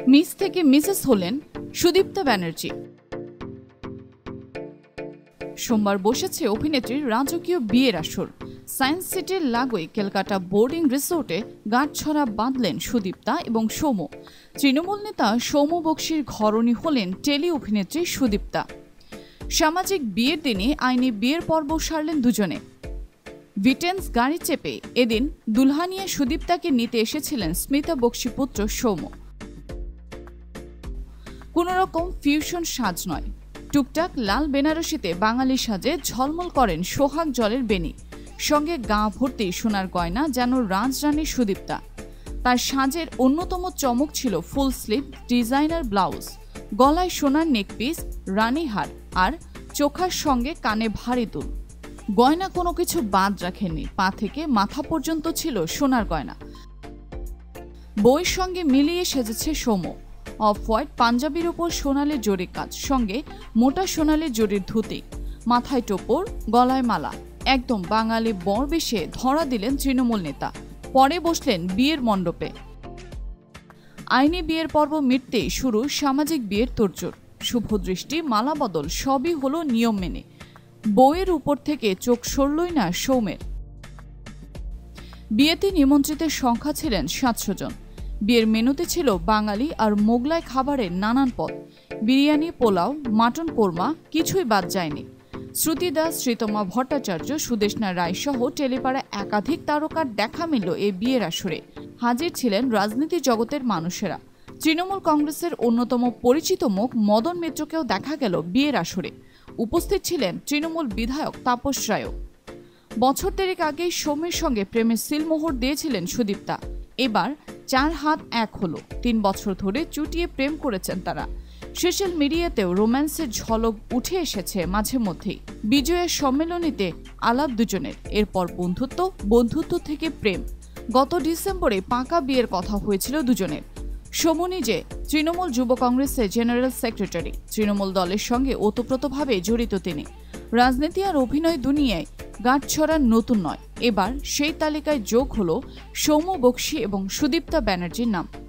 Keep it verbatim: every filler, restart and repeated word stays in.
Miss থেকে Mrs হলেন সুদীপ্তা ব্যানার্জি। সোমবার বসেছে অভিনেত্রীর রাজকীয় বিয়ের আসর। সায়েন্স সিটির লাগোই ক্যালকাটা বোর্ডিং রিসোর্টে গাঁটছড়া বাঁধলেন সুদীপ্তা এবং সৌম্য। তৃণমূল নেতা সৌম্য বক্সির ঘরণী হলেন টেলি অভিনেত্রী সুদীপ্তা। সামাজিক বিয়ের দিনে আইনি বিয়ের পর্ব সারলেন দুজনে। ভিটেন্স গাড়ি চেপে এদিন দুলহানিয়া সুদীপ্তাকে নিতে এসেছিলেন স্মিতা বক্সি পুত্র সৌম্য। কোনোরকম ফিউশন সাজ নয়, টুকটাক লাল বেনারসিতে বাঙালি সাজে ঝলমল করেন সোহাগ জলের বেনি। সঙ্গে গা ভর্তি সোনার গয়না, যেন রাজরানী সুদীপ্তা। তার সাজের অন্যতম চমক ছিল ফুল স্লিভ ডিজাইনার ব্লাউজ, গলায় সোনার নেকপিস, রানীহার আর চোখার সঙ্গে কানে ভারী দুল। গয়না কোনো কিছু বাদ রাখেননি, পা থেকে মাথা পর্যন্ত ছিল সোনার গয়না। বইয়ের সঙ্গে মিলিয়ে সেজেছে সৌম্য। অফ হোয়াইট পাঞ্জাবির ওপর সোনালি জরির কাজ, সঙ্গে মোটা সোনালি জরির ধুতি, মাথায় টোপর, গলায় মালা। একদম বাঙালি বর বেশে ধরা দিলেন তৃণমূল নেতা। পরে বসলেন বিয়ের মণ্ডপে। আইনি বিয়ের পর্ব মিটতেই শুরু সামাজিক বিয়ের তোড়জোড়। শুভ দৃষ্টি, মালা বদল সবই হলো নিয়ম মেনে। বউয়ের উপর থেকে চোখ সরলই না সৌম্যের। বিয়েতে নিমন্ত্রিতের সংখ্যা ছিলেন সাতশো জন। বিয়ের মেনুতে ছিল বাঙালি আর মোগলাই খাবারের নানান পদ, বিরিয়ানি, পোলাও, মাটন কোরমা, কিছুই বাদ যায়নি। শ্রুতি দাস, শ্রীতমা ভট্টাচার্য, সুদেষ্ণা রায় সহ টেলিপাড়া একাধিক তারকার দেখা মিলল এই বিয়ের আসরে। হাজির ছিলেন রাজনীতি জগতের মানুষেরা। তৃণমূল কংগ্রেসের অন্যতম পরিচিত মুখ মদন মিত্রকেও দেখা গেল বিয়ের আসরে। উপস্থিত ছিলেন তৃণমূল বিধায়ক তাপস রায়ও। বছর দেড়েক আগেই সৌম্যের সঙ্গে প্রেমের সিলমোহর দিয়েছিলেন সুদীপ্তা। এবার চার হাত এক হলো। তিন বছর ধরে চুটিয়ে প্রেম করেছেন তারা। সোশ্যাল মিডিয়াতেও রোম্যান্সের ঝলক উঠে এসেছে মাঝে মধ্যেই। বিজয়ের সম্মেলনীতে আলাপ দুজনের, এরপর বন্ধুত্ব, বন্ধুত্ব থেকে প্রেম। গত ডিসেম্বরে পাকা বিয়ের কথা হয়েছিল দুজনের। সৌম্য নিজে তৃণমূল যুব কংগ্রেসের জেনারেল সেক্রেটারি। তৃণমূল দলের সঙ্গে ওতপ্রোতভাবে জড়িত তিনি। রাজনীতি আর অভিনয় দুনিয়ায় গাঁটছড়া নতুন নয়। এবার সেই তালিকায় যোগ হলো সৌম্য বক্সি এবং সুদীপ্তা ব্যানার্জির নাম।